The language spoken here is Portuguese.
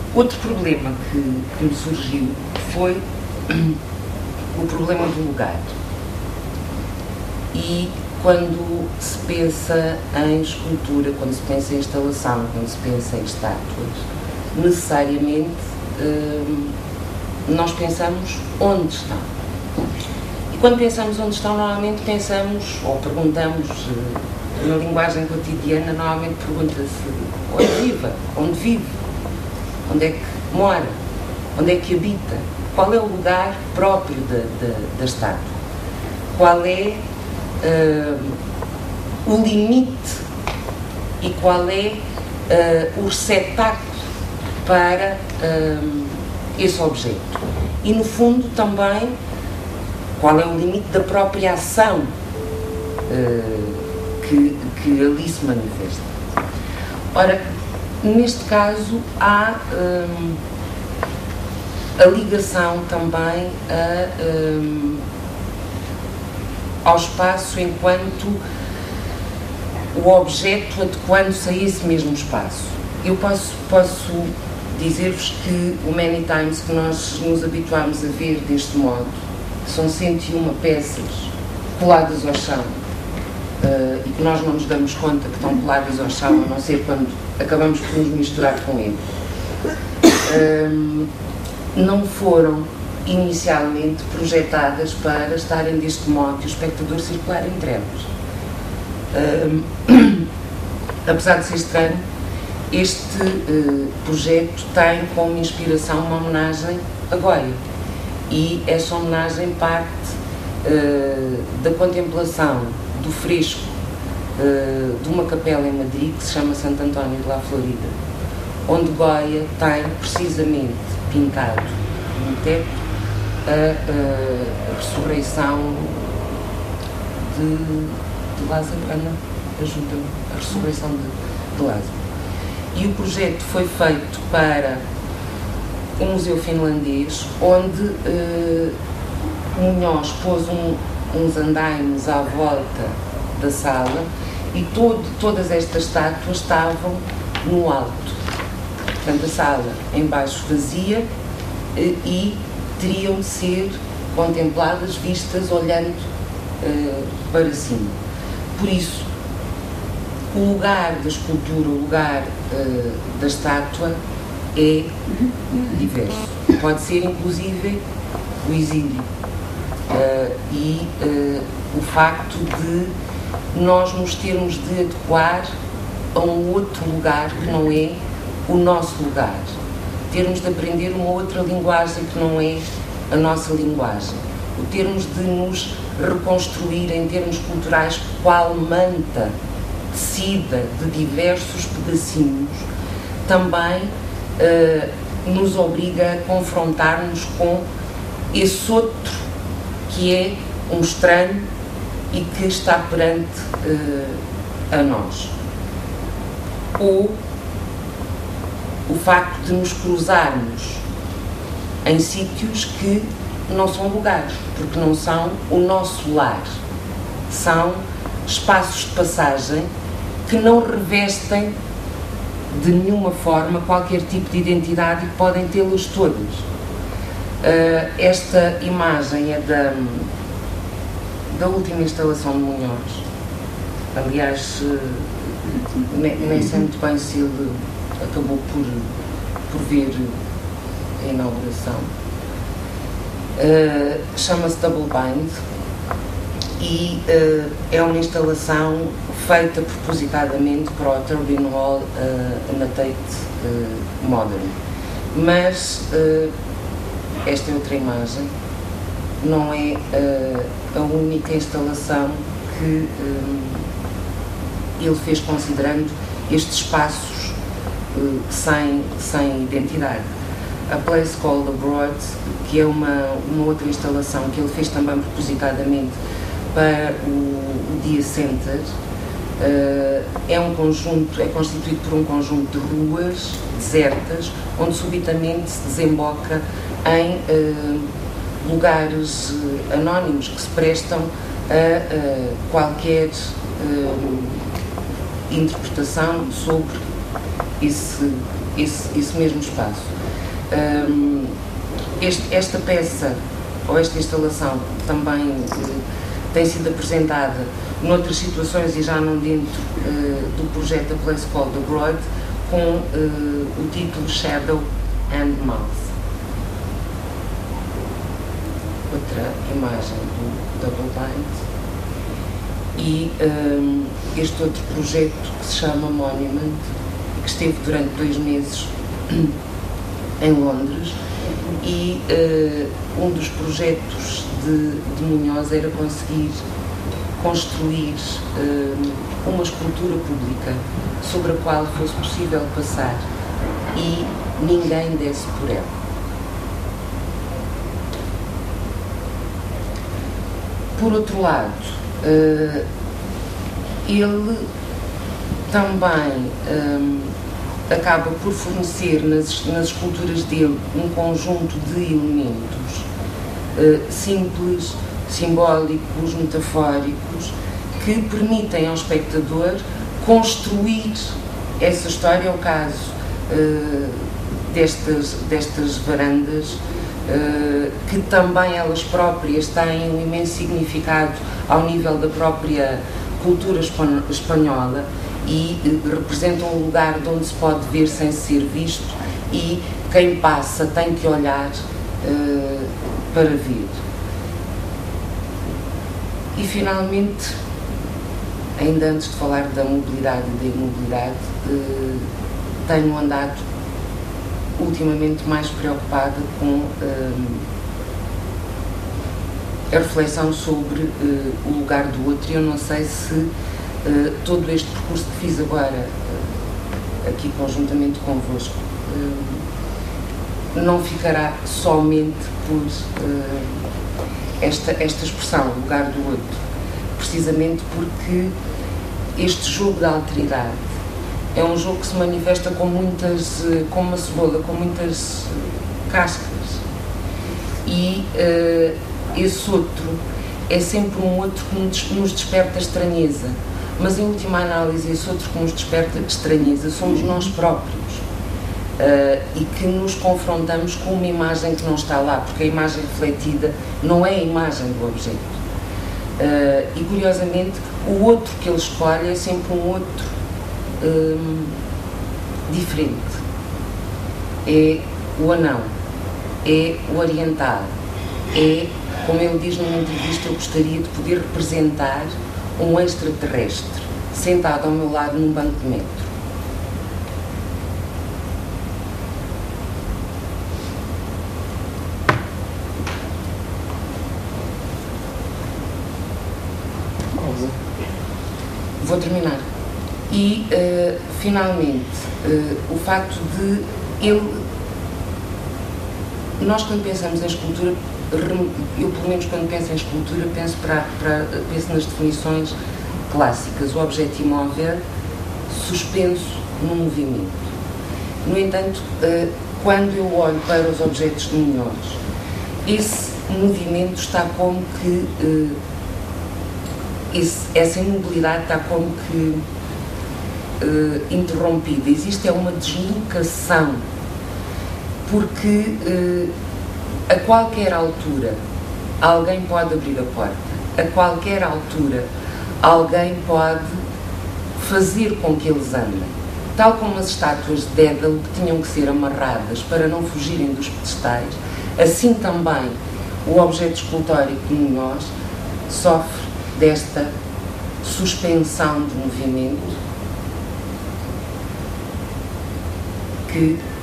Outro problema que me surgiu foi o problema do lugar. E quando se pensa em escultura, quando se pensa em instalação, quando se pensa em estátuas, necessariamente nós pensamos onde estão. E quando pensamos onde estão, normalmente pensamos, ou perguntamos, na linguagem cotidiana, normalmente pergunta-se onde vive, onde é que mora, onde é que habita, qual é o lugar próprio da estátua, qual é o limite e qual é o receptáculo para esse objeto. E, no fundo, também, qual é o limite da própria ação que ali se manifesta. Ora, neste caso, há a ligação também ao espaço enquanto o objeto adequando-se a esse mesmo espaço. Eu posso dizer-vos que o Many Times que nós nos habituámos a ver deste modo são 101 peças coladas ao chão e que nós não nos damos conta que estão coladas ao chão, a não ser quando acabamos por nos misturar com ele. Não foram inicialmente projetadas para estarem deste modo e o espectador circular entre elas. Apesar de ser estranho, este projeto tem como inspiração uma homenagem a Goya, e essa homenagem parte da contemplação do fresco de uma capela em Madrid que se chama Santo António de la Florida, onde Goya tem precisamente pintado no teto a ressurreição de Lázaro. Ana, ajuda-me, a ressurreição de Lázaro. E o projeto foi feito para um museu finlandês, onde Munhoz pôs uns andaimes à volta da sala e todas estas estátuas estavam no alto. Portanto, a sala em baixo vazia e teriam de ser contempladas, vistas, olhando para cima. Por isso, o lugar da escultura, o lugar da estátua é diverso. Pode ser, inclusive, o exílio e o facto de nós nos termos de adequar a um outro lugar que não é o nosso lugar. Termos de aprender uma outra linguagem que não é a nossa linguagem. O termos de nos reconstruir em termos culturais qual manta tecida de diversos pedacinhos também nos obriga a confrontar-nos com esse outro que é um estranho e que está perante a nós. Ou o facto de nos cruzarmos em sítios que não são lugares, porque não são o nosso lar. São espaços de passagem que não revestem de nenhuma forma qualquer tipo de identidade e podem tê-las todas. Esta imagem é da última instalação de Munhoz. Aliás, nem sei muito bem se ele acabou por ver a inauguração. Chama-se Double Bind e é uma instalação feita propositadamente para o Turbine Hall na Tate Modern. Mas esta é outra imagem, não é a única instalação que ele fez considerando estes espaços sem identidade. A Place Called Abroad, que é uma outra instalação que ele fez também propositadamente para o Dia Center, é constituído por um conjunto de ruas desertas, onde subitamente se desemboca em lugares anónimos que se prestam a qualquer interpretação sobre esse esse mesmo espaço. Esta peça, ou esta instalação, também tem sido apresentada noutras situações e já não dentro do projeto A Place Called Abroad, com o título Shadow and Mouth. Outra imagem do Double Bind. E este outro projeto que se chama Monument, que esteve durante 2 meses em Londres, e um dos projetos de Munhoz era conseguir construir uma escultura pública sobre a qual fosse possível passar e ninguém desse por ela. Por outro lado, ele também acaba por fornecer nas esculturas dele um conjunto de elementos simples, simbólicos, metafóricos, que permitem ao espectador construir essa história. É o caso destas varandas, que também elas próprias têm um imenso significado ao nível da própria cultura espanhola e representam um lugar de onde se pode ver sem ser visto, e quem passa tem que olhar para ver. E finalmente, ainda antes de falar da mobilidade e da imobilidade, tenho andado ultimamente mais preocupada com a reflexão sobre o lugar do outro. E eu não sei se todo este percurso que fiz agora, aqui conjuntamente convosco, não ficará somente por esta expressão, lugar do outro, precisamente porque este jogo da alteridade é um jogo que se manifesta como uma cebola, com muitas cascas, e esse outro é sempre um outro que nos desperta estranheza, mas em última análise esse outro que nos desperta estranheza somos nós próprios, e que nos confrontamos com uma imagem que não está lá, porque a imagem refletida não é a imagem do objeto. E curiosamente o outro que ele escolhe é sempre um outro diferente. É o anão, é o oriental, é, como ele diz numa entrevista, eu gostaria de poder representar um extraterrestre sentado ao meu lado num banco de metro. Vou terminar. E, finalmente, o facto de nós quando pensamos em escultura, eu pelo menos quando penso em escultura penso nas definições clássicas, o objeto imóvel suspenso no movimento. No entanto, quando eu olho para os objetos de Munhoz, esse movimento está como que essa imobilidade está como que interrompida. Existe uma deslocação, porque a qualquer altura alguém pode abrir a porta, a qualquer altura alguém pode fazer com que eles andem. Tal como as estátuas de Dédalo que tinham que ser amarradas para não fugirem dos pedestais, assim também o objeto escultórico de Munhoz sofre desta suspensão de movimento que